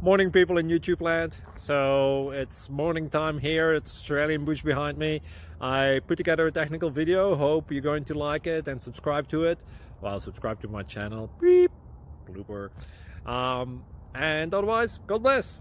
Morning, people in YouTube land. So it's morning time here. It's Australian bush behind me. I put together a technical video. Hope you're going to like it and subscribe to it. Well, subscribe to my channel. Beep. Blooper. And otherwise, God bless.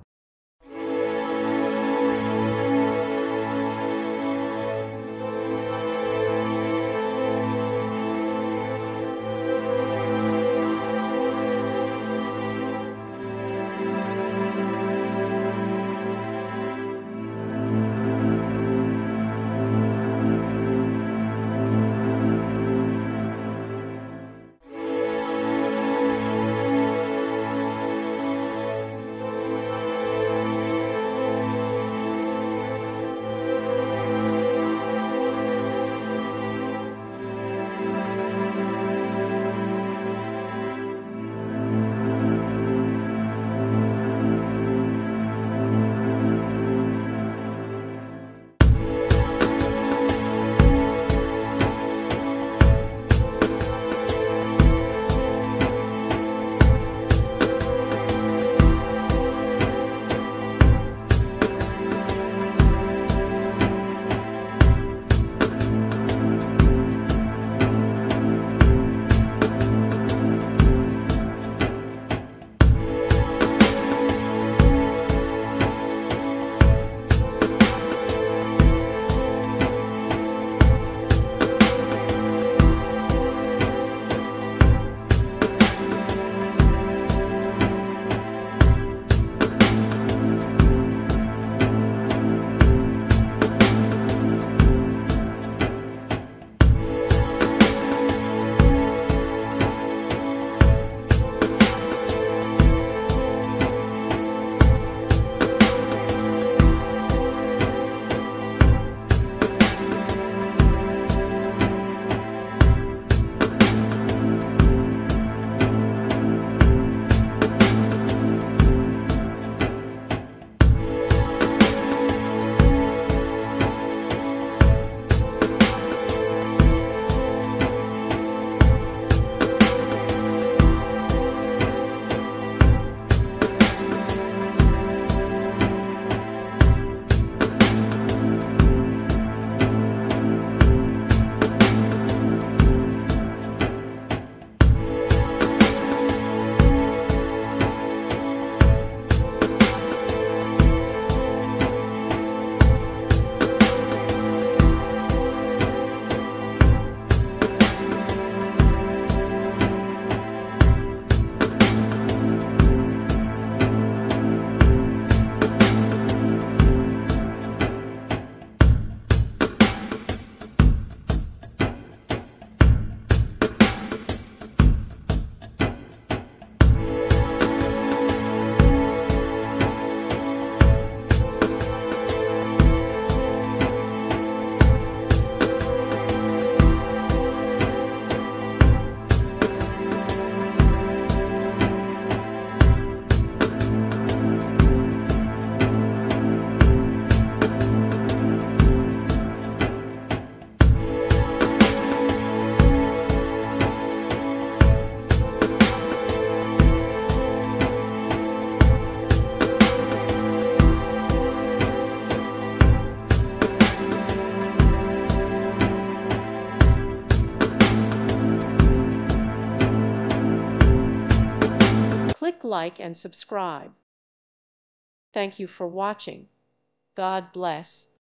Click like and subscribe. Thank you for watching. God bless.